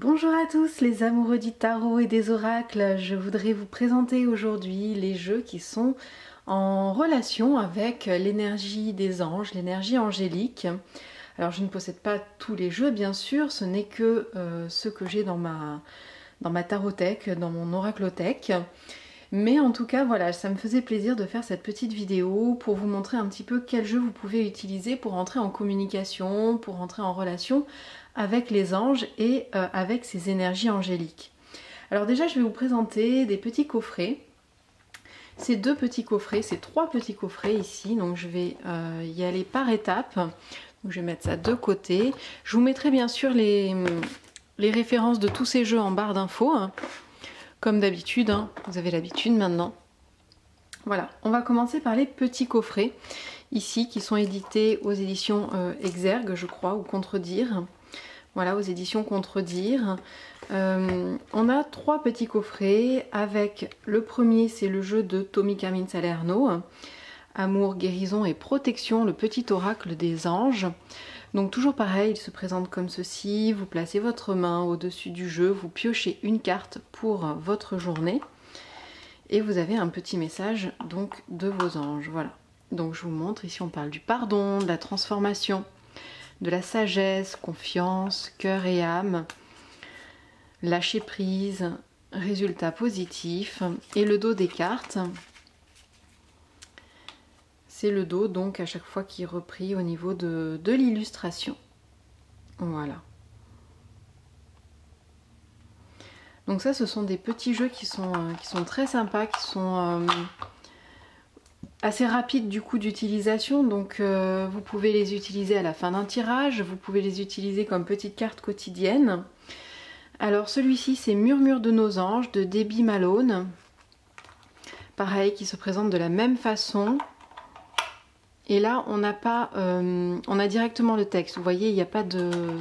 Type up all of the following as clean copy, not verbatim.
Bonjour à tous les amoureux du tarot et des oracles, je voudrais vous présenter aujourd'hui les jeux qui sont en relation avec l'énergie des anges, l'énergie angélique. Alors je ne possède pas tous les jeux bien sûr, ce n'est que ceux que j'ai dans ma tarothèque, dans mon oraclothèque. Mais en tout cas voilà, ça me faisait plaisir de faire cette petite vidéo pour vous montrer un petit peu quels jeux vous pouvez utiliser pour entrer en communication, pour entrer en relation avec les anges et avec ces énergies angéliques. Alors déjà je vais vous présenter des petits coffrets. Ces trois petits coffrets ici, donc je vais y aller par étapes. Donc je vais mettre ça de côté. Je vous mettrai bien sûr les références de tous ces jeux en barre d'infos. Comme d'habitude, hein, vous avez l'habitude maintenant. Voilà, on va commencer par les petits coffrets, ici, qui sont édités aux éditions Exergue, je crois, ou Contredire. Voilà, aux éditions Contredire. On a trois petits coffrets, avec le premier, c'est le jeu de Tommy Carmine Salerno, Amour, guérison et protection, le petit oracle des anges. Donc toujours pareil, il se présente comme ceci, vous placez votre main au-dessus du jeu, vous piochez une carte pour votre journée et vous avez un petit message donc de vos anges. Voilà, donc je vous montre, ici on parle du pardon, de la transformation, de la sagesse, confiance, cœur et âme, lâcher prise, résultat positif et le dos des cartes. C'est le dos donc à chaque fois qui est repris au niveau de l'illustration. Voilà. Donc ça ce sont des petits jeux qui sont très sympas, qui sont assez rapides du coup d'utilisation. Donc vous pouvez les utiliser à la fin d'un tirage, vous pouvez les utiliser comme petites cartes quotidiennes. Alors celui-ci c'est Murmure de nos anges de Debbie Malone. Pareil, qui se présente de la même façon. Et là, on n'a pas, on a directement le texte. Vous voyez, il n'y a pas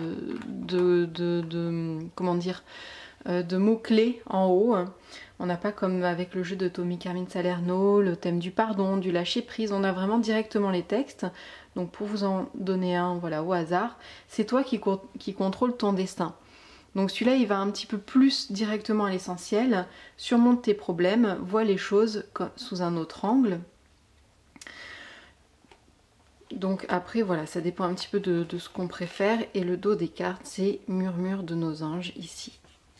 comment dire, de mots-clés en haut. On n'a pas comme avec le jeu de Tommy Carmine Salerno, le thème du pardon, du lâcher-prise. On a vraiment directement les textes. Donc pour vous en donner un, voilà, au hasard, c'est toi qui contrôle ton destin. Donc celui-là, il va un petit peu plus directement à l'essentiel. Surmonte tes problèmes, vois les choses sous un autre angle. Donc après voilà, ça dépend un petit peu de ce qu'on préfère. Et le dos des cartes, c'est Murmure de nos anges ici.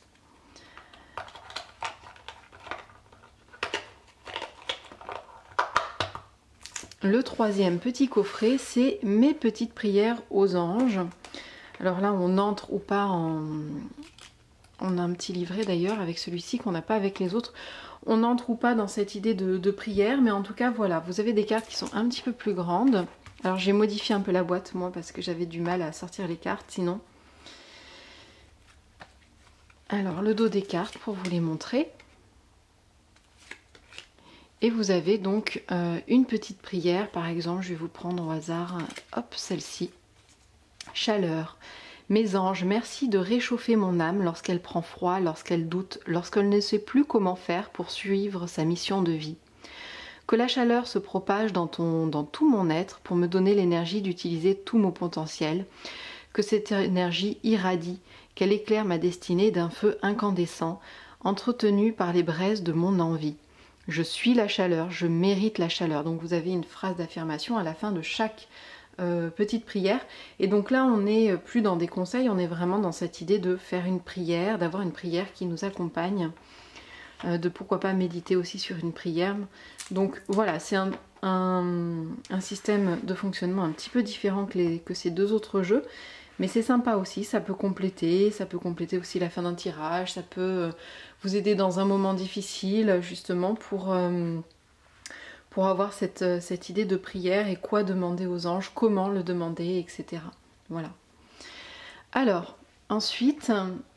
Le troisième petit coffret, c'est Mes petites prières aux anges. Alors là, on entre ou pas en... On a un petit livret d'ailleurs avec celui-ci qu'on n'a pas avec les autres. On n'entre ou pas dans cette idée de prière, mais en tout cas voilà, vous avez des cartes qui sont un petit peu plus grandes. Alors j'ai modifié un peu la boîte moi parce que j'avais du mal à sortir les cartes sinon. Alors le dos des cartes pour vous les montrer. Et vous avez donc une petite prière, par exemple je vais vous prendre au hasard, hop celle-ci. Chaleur. Mes anges, merci de réchauffer mon âme lorsqu'elle prend froid, lorsqu'elle doute, lorsqu'elle ne sait plus comment faire pour suivre sa mission de vie. Que la chaleur se propage dans tout mon être pour me donner l'énergie d'utiliser tout mon potentiel. Que cette énergie irradie, qu'elle éclaire ma destinée d'un feu incandescent, entretenu par les braises de mon envie. Je suis la chaleur, je mérite la chaleur. Donc vous avez une phrase d'affirmation à la fin de chaque petite prière. Et donc là on n'est plus dans des conseils, on est vraiment dans cette idée de faire une prière, d'avoir une prière qui nous accompagne. De pourquoi pas méditer aussi sur une prière. Donc voilà, c'est un système de fonctionnement un petit peu différent que ces deux autres jeux, mais c'est sympa aussi, ça peut compléter aussi la fin d'un tirage, ça peut vous aider dans un moment difficile justement pour avoir cette idée de prière et quoi demander aux anges, comment le demander, etc. Voilà. Alors, ensuite...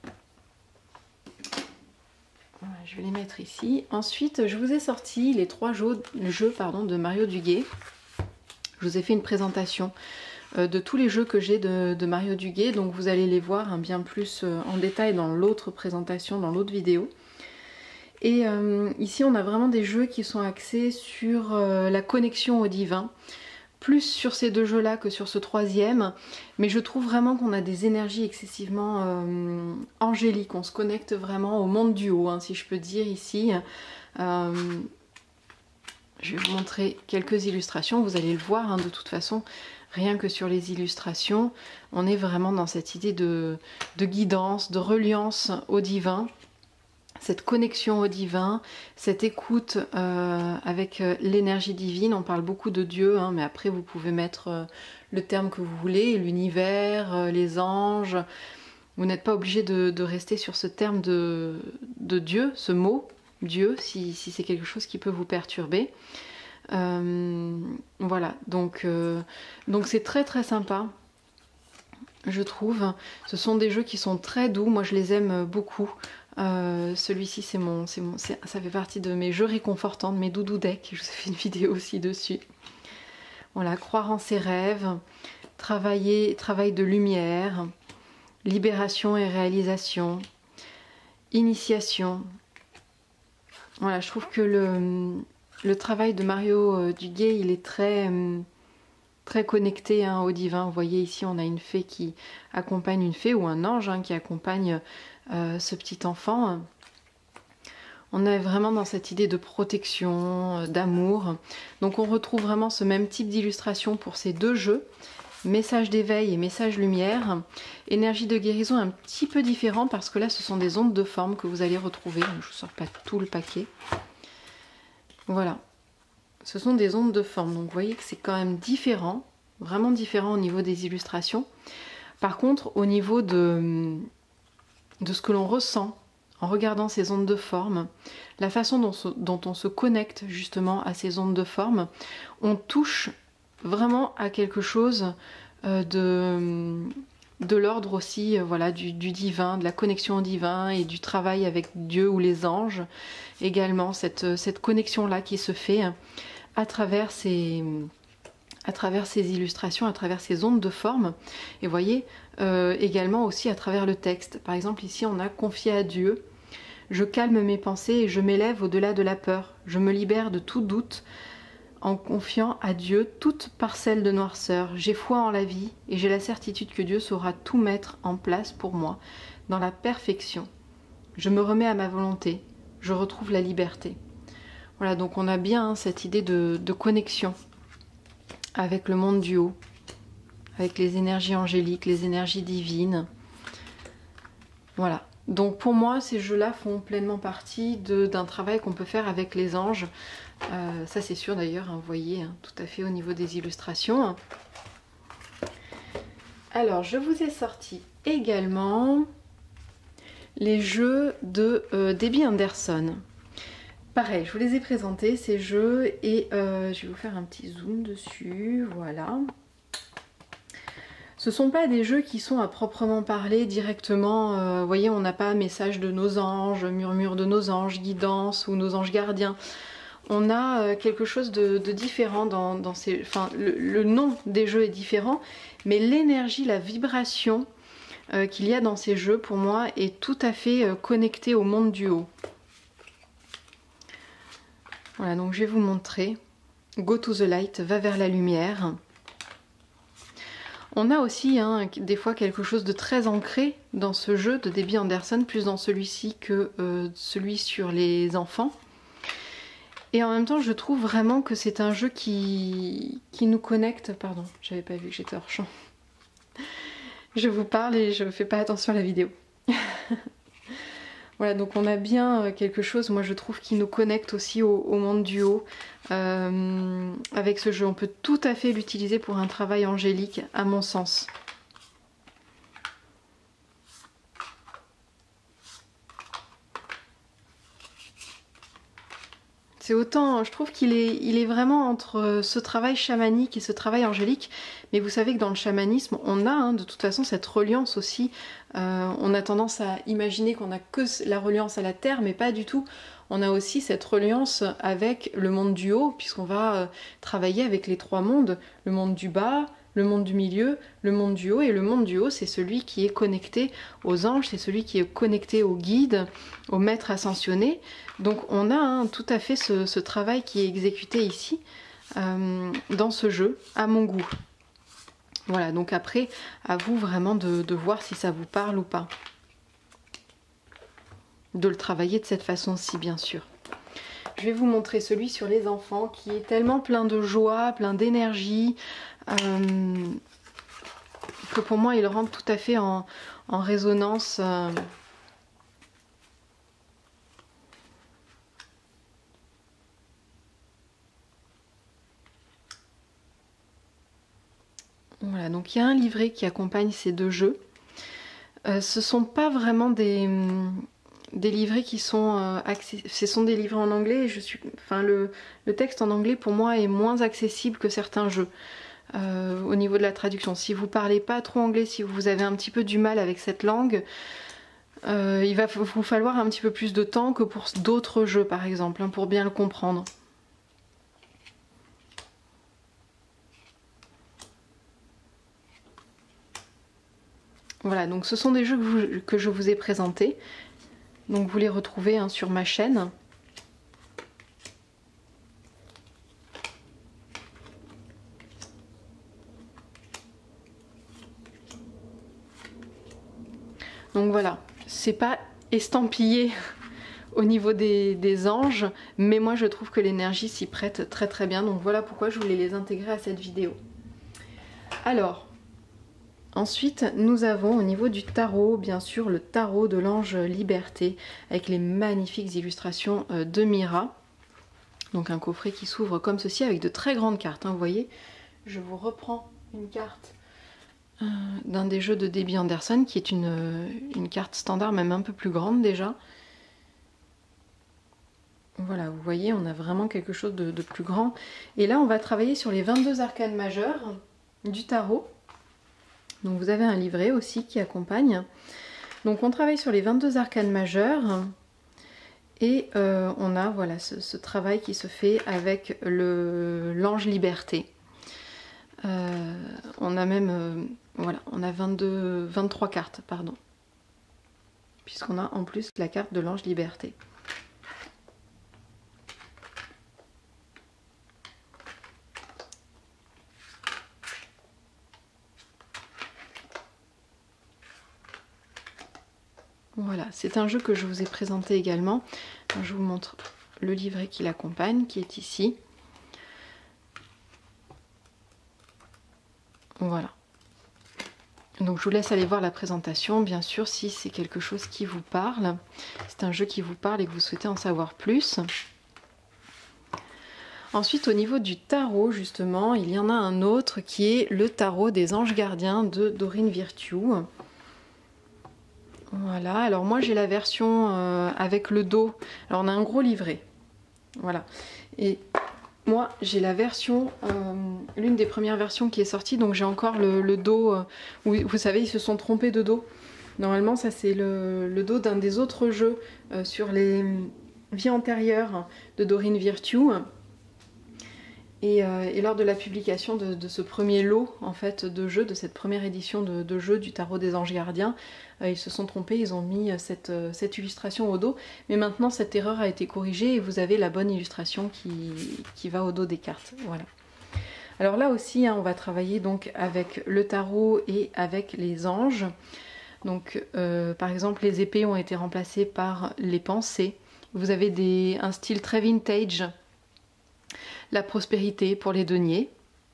Je vais les mettre ici. Ensuite, je vous ai sorti les trois jeux de Mario Duguay. Je vous ai fait une présentation de tous les jeux que j'ai de Mario Duguay. Donc vous allez les voir hein, bien plus en détail dans l'autre présentation, dans l'autre vidéo. Et ici, on a vraiment des jeux qui sont axés sur la connexion au divin plus sur ces deux jeux-là que sur ce troisième, mais je trouve vraiment qu'on a des énergies excessivement angéliques, on se connecte vraiment au monde du haut, hein, si je peux dire ici. Je vais vous montrer quelques illustrations, vous allez le voir hein, de toute façon, rien que sur les illustrations, on est vraiment dans cette idée de guidance, de reliance au divin, cette connexion au divin, cette écoute avec l'énergie divine. On parle beaucoup de Dieu, hein, mais après vous pouvez mettre le terme que vous voulez, l'univers, les anges. Vous n'êtes pas obligé de rester sur ce terme de Dieu, ce mot Dieu, si c'est quelque chose qui peut vous perturber. Voilà, donc c'est très très sympa, je trouve. Ce sont des jeux qui sont très doux, moi je les aime beaucoup. Celui-ci ça fait partie de mes jeux réconfortants, de mes doudou decks. Je vous ai fait une vidéo aussi dessus. Voilà, croire en ses rêves, travail de lumière, libération et réalisation, initiation. Voilà, je trouve que le travail de Mario Duguay, il est très connecté hein, au divin. Vous voyez ici, on a une fée qui accompagne une fée, ou un ange hein, qui accompagne ce petit enfant. On est vraiment dans cette idée de protection, d'amour. Donc on retrouve vraiment ce même type d'illustration pour ces deux jeux. Message d'éveil et message lumière. Énergie de guérison un petit peu différent parce que là ce sont des ondes de forme que vous allez retrouver. Donc, je ne vous sors pas tout le paquet. Voilà. Ce sont des ondes de forme. Donc vous voyez que c'est quand même différent. Vraiment différent au niveau des illustrations. Par contre au niveau de ce que l'on ressent en regardant ces ondes de forme, la façon dont on se connecte justement à ces ondes de forme, on touche vraiment à quelque chose de l'ordre aussi voilà, du divin, de la connexion au divin et du travail avec Dieu ou les anges. Également cette connexion-là qui se fait à travers ces illustrations, à travers ces ondes de forme. Et vous voyez, également aussi à travers le texte. Par exemple ici on a confié à Dieu. Je calme mes pensées et je m'élève au-delà de la peur. Je me libère de tout doute en confiant à Dieu toute parcelle de noirceur. J'ai foi en la vie et j'ai la certitude que Dieu saura tout mettre en place pour moi dans la perfection. Je me remets à ma volonté. Je retrouve la liberté. Voilà, donc on a bien hein, cette idée de connexion avec le monde du haut, avec les énergies angéliques, les énergies divines. Voilà. Donc pour moi, ces jeux-là font pleinement partie d'un travail qu'on peut faire avec les anges. Ça c'est sûr d'ailleurs, hein, vous voyez, hein, tout à fait au niveau des illustrations. Alors je vous ai sorti également les jeux de Debbie Anderson. Pareil, je vous les ai présentés ces jeux et je vais vous faire un petit zoom dessus, voilà. Ce ne sont pas des jeux qui sont à proprement parler directement, vous voyez on n'a pas message de nos anges, murmure de nos anges, guidance ou nos anges gardiens. On a quelque chose de différent dans ces... Enfin, le nom des jeux est différent, mais l'énergie, la vibration qu'il y a dans ces jeux, pour moi, est tout à fait connectée au monde du haut. Voilà, donc je vais vous montrer. Go to the light, va vers la lumière. On a aussi hein, des fois quelque chose de très ancré dans ce jeu de Debbie Anderson, plus dans celui-ci que celui sur les enfants. Et en même temps, je trouve vraiment que c'est un jeu qui nous connecte. Pardon, j'avais pas vu que j'étais hors champ. Je vous parle et je fais pas attention à la vidéo. Voilà, donc on a bien quelque chose, moi je trouve, qui nous connecte aussi au monde du haut. Avec ce jeu, on peut tout à fait l'utiliser pour un travail angélique, à mon sens. C'est autant, je trouve qu'il est vraiment entre ce travail chamanique et ce travail angélique. Mais vous savez que dans le chamanisme, on a hein, de toute façon cette reliance aussi. On a tendance à imaginer qu'on n'a que la reliance à la terre, mais pas du tout. On a aussi cette reliance avec le monde du haut, puisqu'on va travailler avec les trois mondes. Le monde du bas, le monde du milieu, le monde du haut. Et le monde du haut, c'est celui qui est connecté aux anges, c'est celui qui est connecté aux guides, aux maîtres ascensionnés. Donc on a hein, tout à fait ce travail qui est exécuté ici, dans ce jeu, à mon goût. Voilà, donc après, à vous vraiment de voir si ça vous parle ou pas. De le travailler de cette façon-ci, bien sûr. Je vais vous montrer celui sur les enfants qui est tellement plein de joie, plein d'énergie, que pour moi il rentre tout à fait en résonance. Voilà, donc il y a un livret qui accompagne ces deux jeux. Ce sont pas vraiment des livrets qui sont ce sont des livrets en anglais et le texte en anglais pour moi est moins accessible que certains jeux au niveau de la traduction. Si vous parlez pas trop anglais, si vous avez un petit peu du mal avec cette langue, il va vous falloir un petit peu plus de temps que pour d'autres jeux par exemple, hein, pour bien le comprendre. Voilà, donc ce sont des jeux que je vous ai présentés. Donc vous les retrouvez hein, sur ma chaîne. Donc voilà, c'est pas estampillé au niveau des anges, mais moi je trouve que l'énergie s'y prête très très bien. Donc voilà pourquoi je voulais les intégrer à cette vidéo. Alors, ensuite, nous avons au niveau du tarot, bien sûr, le tarot de l'ange Liberté, avec les magnifiques illustrations de Mira. Donc un coffret qui s'ouvre comme ceci, avec de très grandes cartes. Hein, vous voyez, je vous reprends une carte d'un des jeux de Debbie Anderson, qui est une carte standard, même un peu plus grande déjà. Voilà, vous voyez, on a vraiment quelque chose de plus grand. Et là, on va travailler sur les 22 arcanes majeures du tarot. Donc vous avez un livret aussi qui accompagne. Donc on travaille sur les 22 arcanes majeures et on a voilà ce travail qui se fait avec l'ange Liberté. On a même voilà, on a 23 cartes, pardon, puisqu'on a en plus la carte de l'ange Liberté. Voilà, c'est un jeu que je vous ai présenté également. Je vous montre le livret qui l'accompagne, qui est ici. Voilà. Donc je vous laisse aller voir la présentation, bien sûr, si c'est quelque chose qui vous parle. C'est un jeu qui vous parle et que vous souhaitez en savoir plus. Ensuite, au niveau du tarot, justement, il y en a un autre qui est le tarot des anges gardiens de Dorine Virtue. Voilà, alors moi j'ai la version avec le dos. Alors on a un gros livret. Voilà. Et moi j'ai la version, l'une des premières versions qui est sortie, donc j'ai encore le dos, où vous savez ils se sont trompés de dos. Normalement ça c'est le dos d'un des autres jeux sur les vies antérieures de Dorine Virtue. Et lors de la publication de ce premier lot en fait, de jeux, de cette première édition de jeux du tarot des anges gardiens, ils se sont trompés, ils ont mis cette illustration au dos. Mais maintenant cette erreur a été corrigée et vous avez la bonne illustration qui va au dos des cartes. Voilà. Alors là aussi, hein, on va travailler donc avec le tarot et avec les anges. Donc par exemple les épées ont été remplacées par les pensées. Vous avez un style très vintage. La prospérité pour les deniers.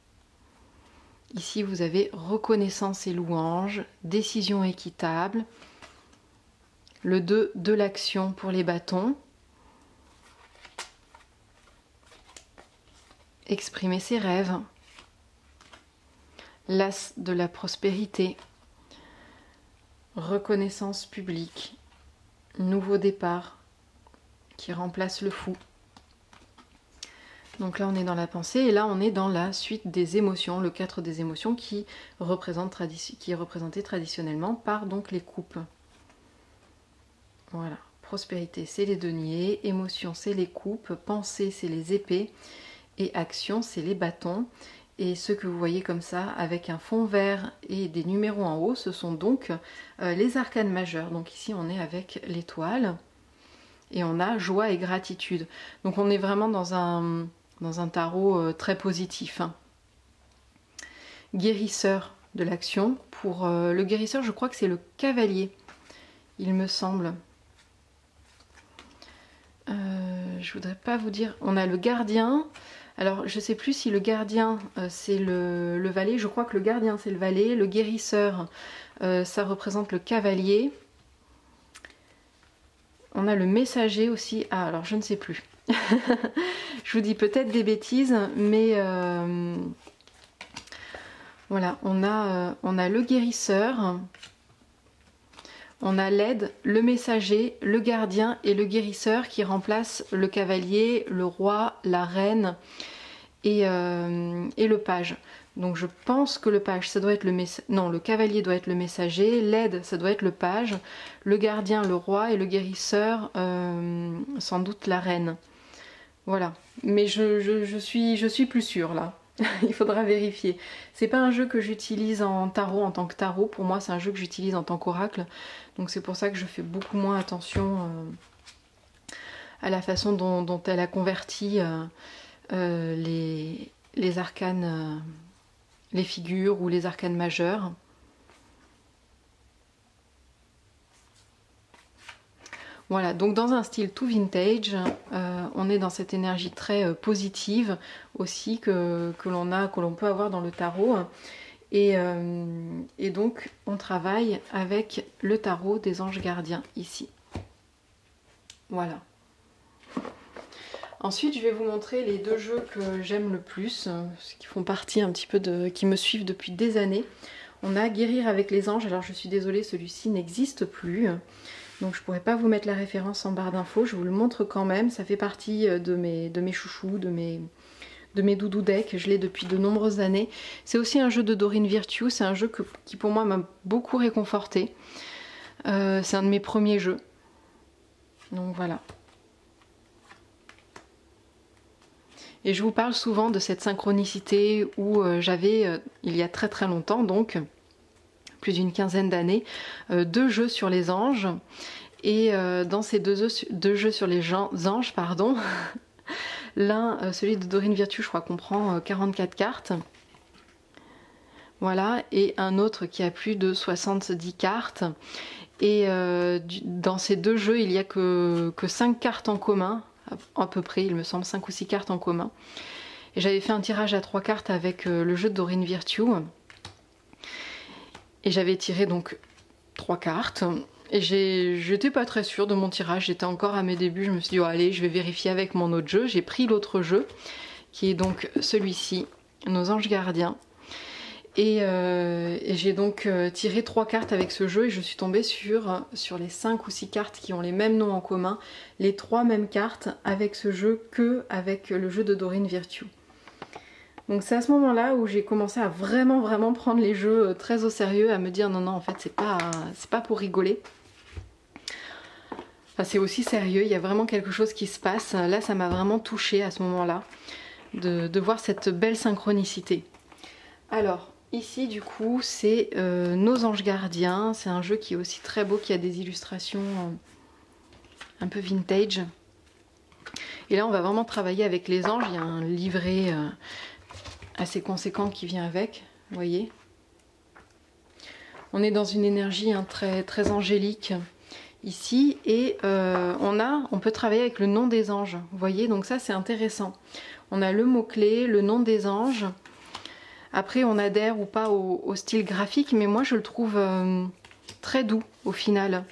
Ici vous avez reconnaissance et louange, décision équitable, le 2 de l'action pour les bâtons, exprimer ses rêves, l'as de la prospérité, reconnaissance publique, nouveau départ qui remplace le fou. Donc là on est dans la pensée et là on est dans la suite des émotions, le 4 des émotions qui est représenté traditionnellement par donc les coupes. Voilà, prospérité c'est les deniers, émotion c'est les coupes, pensée c'est les épées et action c'est les bâtons. Et ce que vous voyez comme ça avec un fond vert et des numéros en haut, ce sont donc les arcanes majeures. Donc ici on est avec l'étoile et on a joie et gratitude. Donc on est vraiment dans dans un tarot très positif. Guérisseur de l'action. Pour le guérisseur, je crois que c'est le cavalier, il me semble. Je voudrais pas vous dire. On a le gardien. Alors, je sais plus si le gardien c'est le valet. Je crois que le gardien c'est le valet. Le guérisseur, ça représente le cavalier. On a le messager aussi. Ah, alors je ne sais plus. Je vous dis peut-être des bêtises, mais voilà, on a le guérisseur, on a l'aide, le messager, le gardien et le guérisseur qui remplacent le cavalier, le roi, la reine et le page. Donc je pense que le page, ça doit être le cavalier doit être le messager, l'aide, ça doit être le page, le gardien, le roi et le guérisseur, sans doute la reine. Voilà, mais je suis plus sûre là. Il faudra vérifier. C'est pas un jeu que j'utilise en tarot en tant que tarot. Pour moi, c'est un jeu que j'utilise en tant qu'oracle. Donc c'est pour ça que je fais beaucoup moins attention à la façon dont elle a converti les arcanes, les figures ou les arcanes majeures. Voilà, donc dans un style tout vintage, on est dans cette énergie très positive aussi que l'on peut avoir dans le tarot. Et donc on travaille avec le tarot des anges gardiens ici. Voilà. Ensuite, je vais vous montrer les deux jeux que j'aime le plus, qui font partie un petit peu qui me suivent depuis des années. On a Guérir avec les anges. Alors je suis désolée, celui-ci n'existe plus. Donc je pourrais pas vous mettre la référence en barre d'infos, je vous le montre quand même. Ça fait partie de mes chouchous, de mes doudou decks. Je l'ai depuis de nombreuses années. C'est aussi un jeu de Dorine Virtue. C'est un jeu qui pour moi m'a beaucoup réconforté. C'est un de mes premiers jeux. Donc voilà. Et je vous parle souvent de cette synchronicité où j'avais, il y a très très longtemps, donc plus d'une quinzaine d'années, deux jeux sur les anges. Et dans ces deux jeux sur les anges, pardon, l'un, celui de Dorine Virtue, je crois qu'on prend 44 cartes. Voilà, et un autre qui a plus de 70 cartes. Et dans ces deux jeux, il n'y a que 5 cartes en commun, à peu près, il me semble, 5 ou 6 cartes en commun. Et j'avais fait un tirage à 3 cartes avec le jeu de Dorine Virtue. Et j'avais tiré donc 3 cartes. Et j'étais pas très sûre de mon tirage, j'étais encore à mes débuts. Je me suis dit, oh, allez, je vais vérifier avec mon autre jeu. J'ai pris l'autre jeu, qui est donc celui-ci, Nos anges gardiens. Et j'ai donc tiré 3 cartes avec ce jeu et je suis tombée sur les 5 ou 6 cartes qui ont les mêmes noms en commun, les 3 mêmes cartes avec ce jeu que avec le jeu de Dorine Virtue. Donc c'est à ce moment-là où j'ai commencé à vraiment prendre les jeux très au sérieux, à me dire non en fait c'est pas pour rigoler. Enfin, c'est aussi sérieux, il y a vraiment quelque chose qui se passe. Là ça m'a vraiment touchée à ce moment-là de voir cette belle synchronicité. Alors ici du coup c'est Nos anges gardiens, c'est un jeu qui est aussi très beau, qui a des illustrations un peu vintage. Et là on va vraiment travailler avec les anges, il y a un livret assez conséquent qui vient avec, vous voyez. On est dans une énergie très angélique ici et on peut travailler avec le nom des anges, vous voyez, donc ça c'est intéressant. On a le mot-clé, le nom des anges. Après on adhère ou pas au style graphique, mais moi je le trouve très doux au final.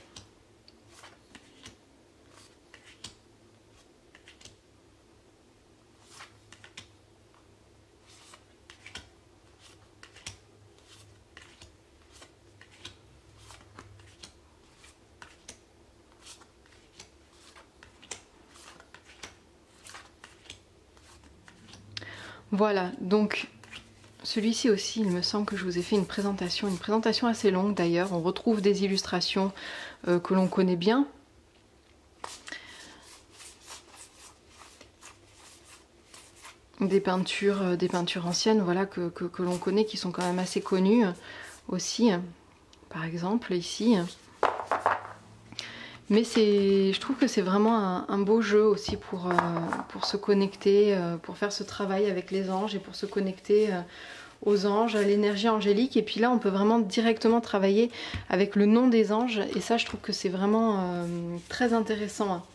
Voilà, donc celui-ci aussi, il me semble que je vous ai fait une présentation assez longue d'ailleurs. On retrouve des illustrations que l'on connaît bien. Des peintures anciennes, voilà, que l'on connaît, qui sont quand même assez connues aussi. Par exemple, ici. Mais je trouve que c'est vraiment un beau jeu aussi pour se connecter, pour faire ce travail avec les anges et pour se connecter aux anges, à l'énergie angélique. Et puis là, on peut vraiment directement travailler avec le nom des anges. Et ça, je trouve que c'est vraiment très intéressant, hein.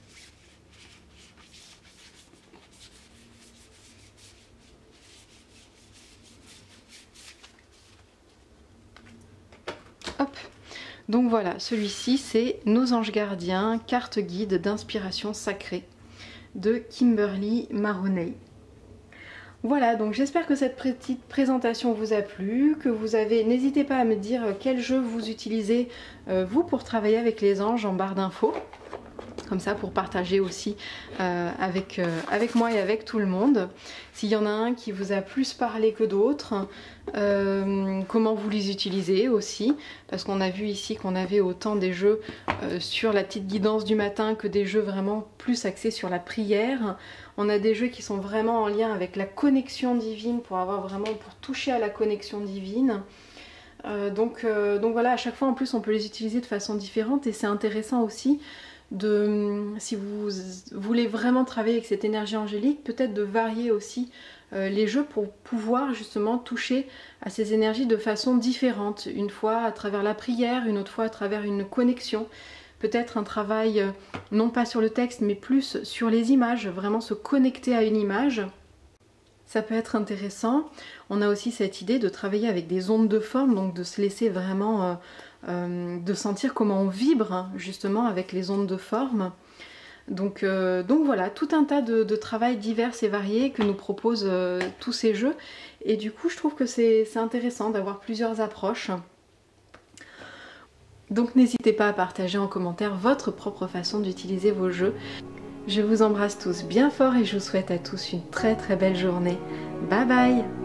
Hop. Donc voilà, celui-ci c'est Nos anges gardiens, carte guide d'inspiration sacrée de Kimberly Maroney. Voilà, donc j'espère que cette petite présentation vous a plu, que vous avez... N'hésitez pas à me dire quel jeu vous utilisez, vous, pour travailler avec les anges en barre d'infos. Comme ça, pour partager aussi avec moi et avec tout le monde. S'il y en a un qui vous a plus parlé que d'autres, comment vous les utilisez aussi. Parce qu'on a vu ici qu'on avait autant des jeux sur la petite guidance du matin que des jeux vraiment plus axés sur la prière. On a des jeux qui sont vraiment en lien avec la connexion divine pour toucher à la connexion divine. Donc voilà, à chaque fois en plus on peut les utiliser de façon différente et c'est intéressant aussi si vous voulez vraiment travailler avec cette énergie angélique, peut-être de varier aussi les jeux pour pouvoir justement toucher à ces énergies de façon différente. Une fois à travers la prière, une autre fois à travers une connexion. Peut-être un travail non pas sur le texte mais plus sur les images, vraiment se connecter à une image. Ça peut être intéressant. On a aussi cette idée de travailler avec des ondes de forme, donc de se laisser vraiment... de sentir comment on vibre, hein, justement avec les ondes de forme. Donc voilà, tout un tas de travail divers et variés que nous proposent tous ces jeux. Et du coup, je trouve que c'est intéressant d'avoir plusieurs approches. Donc n'hésitez pas à partager en commentaire votre propre façon d'utiliser vos jeux. Je vous embrasse tous bien fort et je vous souhaite à tous une très très belle journée. Bye bye!